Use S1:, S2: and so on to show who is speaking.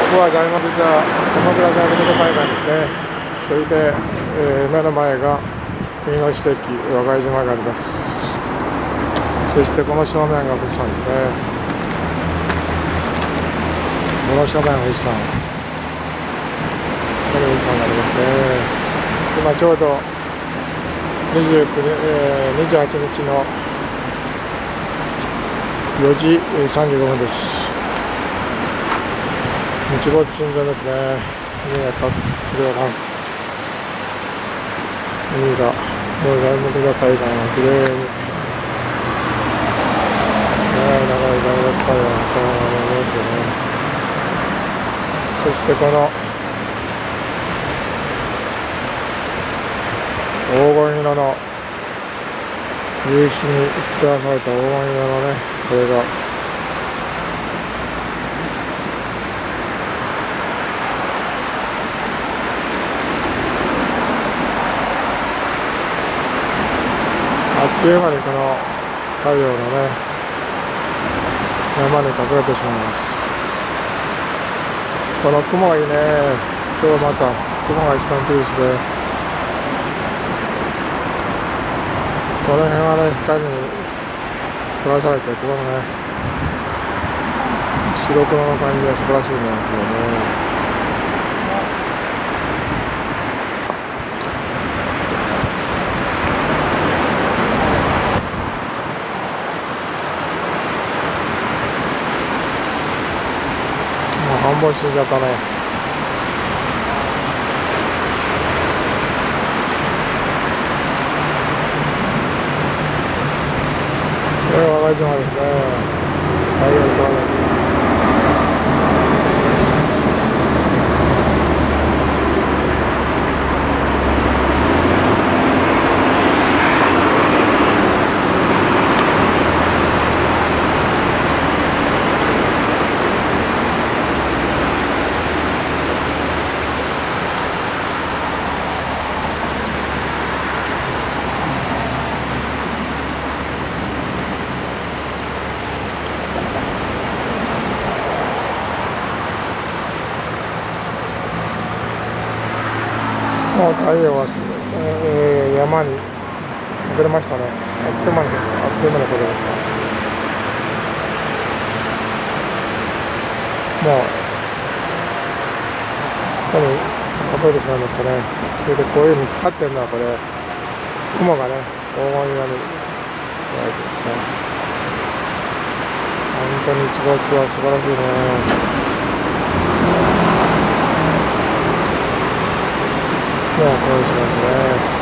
S1: こは大丸座鎌倉大丸座海岸ですね。それで、目の前が国の史跡和賀江島があります。そしてこの正面が富士山ですね。この正面が富士山、この富士山がありますね。今ちょうど28日の4時35分です。日没寸前ですね。海が海がもう外国の海岸がきれいに長い外国海岸がありますよね。そしてこの黄金色の夕日に照らされた黄金色のね、これがあっという間にこの太陽のね山に隠れてしまいます。この雲がいいね。今日また雲が一番ピースで、この辺はね光に照らされて、ここのね白黒の感じが素晴らしいね。これね半分死んじゃったね。これは和賀江島ですね。太陽に撮られて太陽は、山に隠れましたね。あっという間に隠れました。もうここに隠れてしまいましたね。それでこういうふうに光ってるのはこれ雲がね黄金色に輝いてますね。本当に日没は素晴らしいね。もうこうしますね。